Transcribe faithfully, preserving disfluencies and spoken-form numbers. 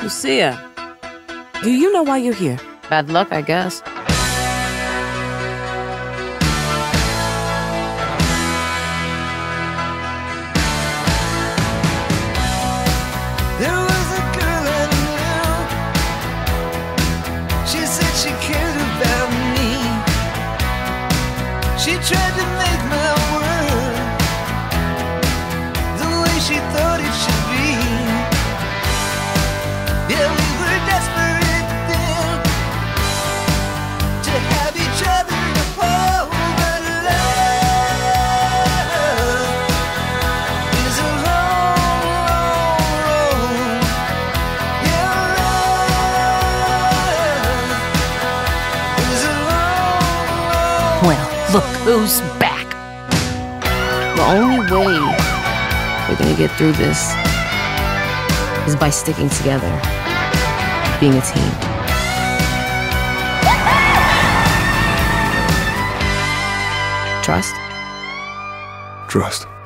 Lucia, do you know why you're here? Bad luck, I guess. There was a girl I knew. She said she cared about me. She tried to make my world the way she thought it should be. Yeah, we were desperate then to have each other to hold, but love is a long, long road. Yeah, love is a long, long Well, look who's back. The only way we're gonna get through this is by sticking together, being a team. Trust? Trust.